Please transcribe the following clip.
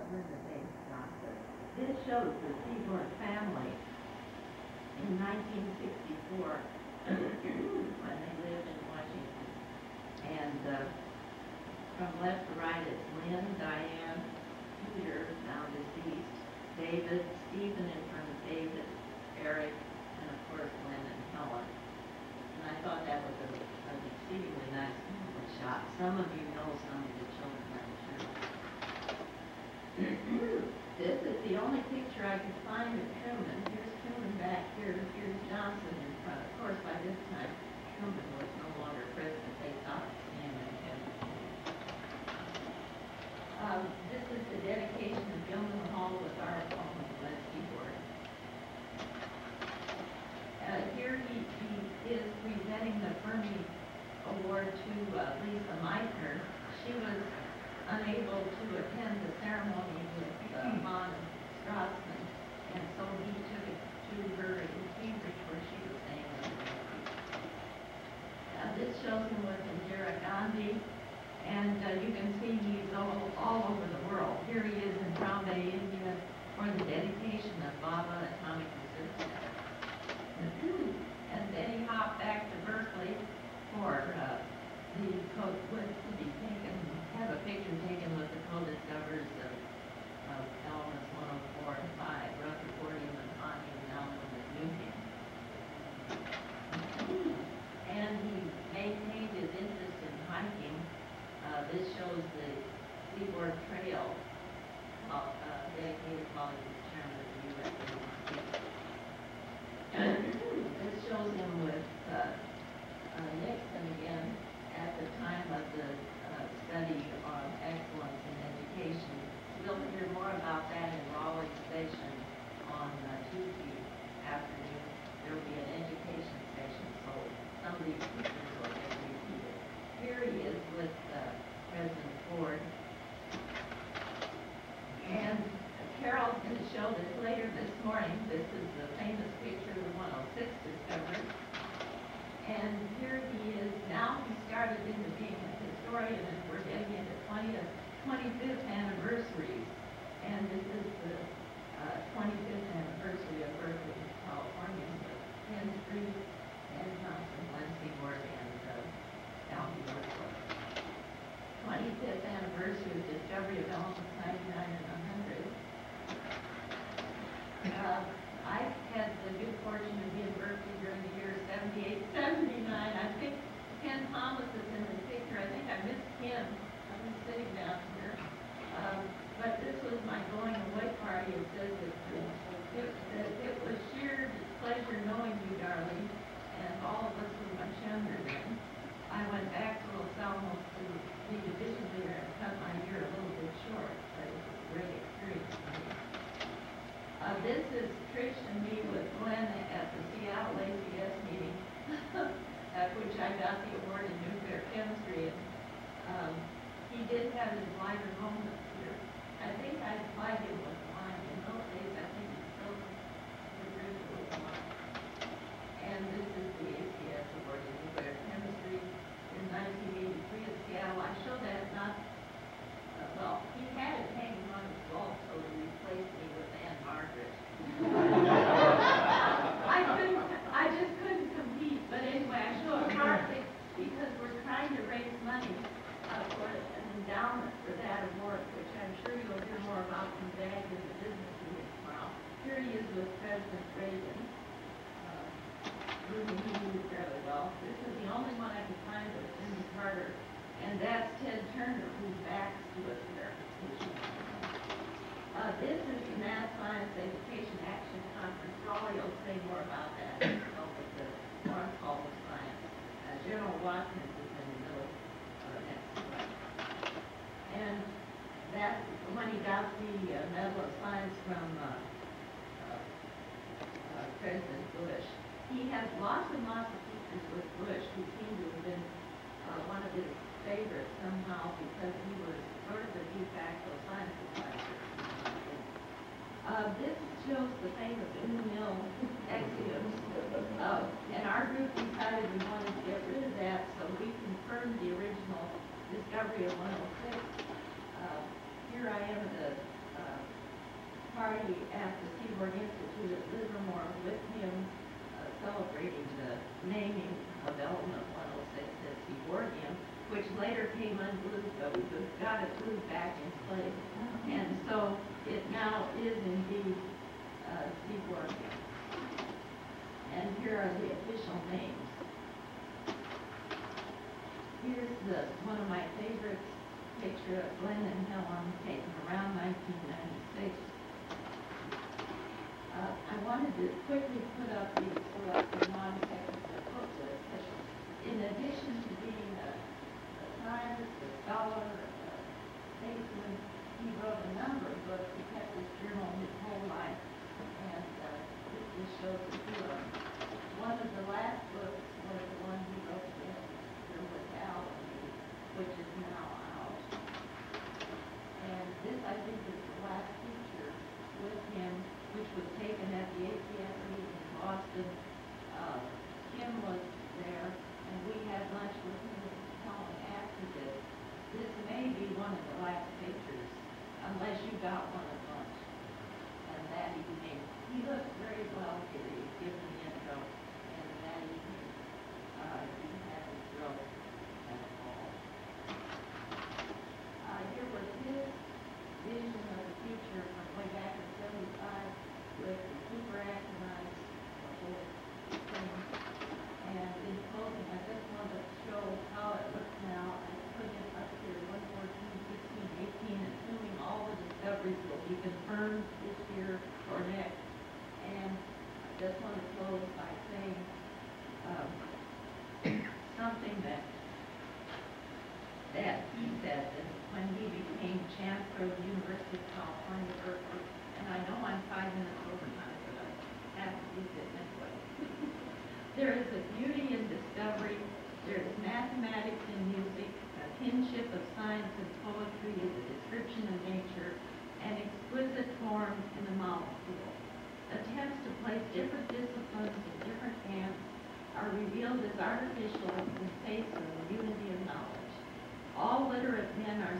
where did they stop this? This shows the Seaborg family in 1964 when they lived in Washington. And from left to right, it's Lynn, Diane, Peter, now deceased, David, Stephen in front of David, Eric, and of course Lynn and Helen. And I thought that was an exceedingly nice family shot. Some of you know some of the children, I'm sure. This is the only picture I could find of Truman. Here's Truman back here. Here's Johnson in front. Of course, by this time, Truman was no longer president. They stopped seeing him. This is the dedication of Gilman Hall with our opponent, GlennT.Seaborg. Here he is presenting the Fermi Award to Lisa Meitner. She was unable to attend the ceremony with von Strassman, and so he took it to her in Cambridge where she was staying. This shows him with Indira Gandhi. And you can see he's all over the world. Here he is in Bombay, India, for the dedication of Baba Atomic Research Center. And then he hopped back to Berkeley for the code to be taken, have a picture taken with the co-discoverers of elements 104 and 5, Rutherfordium and Honium and aluminum and nucleum. And he maintained his interest in hiking. This shows the Seaborg Trail, dedicated while he was chairman of the U.S. This shows him with Nixon again at the time of the study on excellence in education. We'll hear more about that in Raleigh Station on Tuesday afternoon. There will be an education session, so some of these pictures will get repeated. Here he is with President Ford. And Carol's going to show this later this morning. This is the famous picture of the 106 discovery. And here he is now. He started into being a historian, and we're getting into 25th anniversaries. And this is the 25th anniversary of Berkeley, California, with Penn Street, and Thompson, GlennT.Seaborg, and Alvin Berkeley. 25th anniversary of discovery of elements 99 and 100. I had the good fortune to be in Berkeley during the years 78, 79. I think Ken Thomas is in the picture. I think I missed Ken. I've been sitting down here. But this was my going away party. It says that it was sheer pleasure knowing you, Darleane, and all of us were much younger then. I went back to Los Alamos to be division leader and cut my year a little bit short, but it was a great experience for me. This is Trish and me with Glenn at the Seattle ACS meeting, at which I got the award in nuclear chemistry. And he did have his lighter moments here. I think I applied him with wine. In those days, I think he still agreed with wine. And this is the ACS award in nuclear chemistry in 1983 in Seattle. I showed that not, well, he had it hanging on his wall, so he replaced me with Anne Margaret. I just couldn't compete, but anyway, I show it partly because we're trying to raise money for an endowment for that award, which I'm sure you'll hear more about from Dad in the business meeting tomorrow. Here he is with President Reagan. He knew fairly well. This is the only one I could find of Jimmy Carter, and that's Ted Turner, who's backs to us there. This is the Math Science Education Action Conference. Raleigh will say more about that with the Lawrence Hall of Science. General Watkins is in the middle next to it. And that's when he got the Medal of Science from President Bush. He has lots and lots of pictures with Bush, who seemed to have been one of his favorites somehow because he was sort of a de facto science advisor. This shows the fame of in-mill axioms. And our group decided we wanted to get rid of that, so we confirmed the original discovery of 106. Here I am at a party at the Seaborg Institute at Livermore with him celebrating the naming of element 106 as Seaborgium, which later came unglued, but we got it glued back in place. And so it now is indeed Seaborgium. And here are the official names. Here's one of my favorites, picture of Glenn and Helen taken around 1996. I wanted to quickly put up these selected non-technical booklets. In addition to being a scientist, a scholar, a statesman, he wrote a number of books. He kept his journal his whole life, and this just shows a few of them. One of the last books was the one he wrote with Alchemy, which is now out. And this, I think, is the last feature with him, which was taken at the ACS-3 in Boston. Kim was there, and we had lunch with him and Helen after this. This may be one of the last pictures, unless you got one at lunch. And that evening, he looked very well here. He was given the intro, and that evening, he had his throat at the ball. Here was his vision of the future from way back in 75 with the superactinized, the whole thing. And in closing, I just want to show how it looks now. I put it up here, 114, 16, 18, assuming all the discoveries will be confirmed this year or next. And I just want to close by saying something that he said that when he became chancellor of the University of California, Berkeley, and I know I'm 5 minutes over time, but I have to use it anyway. There is a beauty in discovery, there is mathematics in music, a kinship of science and poetry is a description of nature, and exquisite form in the molecule. Attempts to place different disciplines in different camps are revealed as artificial in the face of the unity of knowledge. All literate men are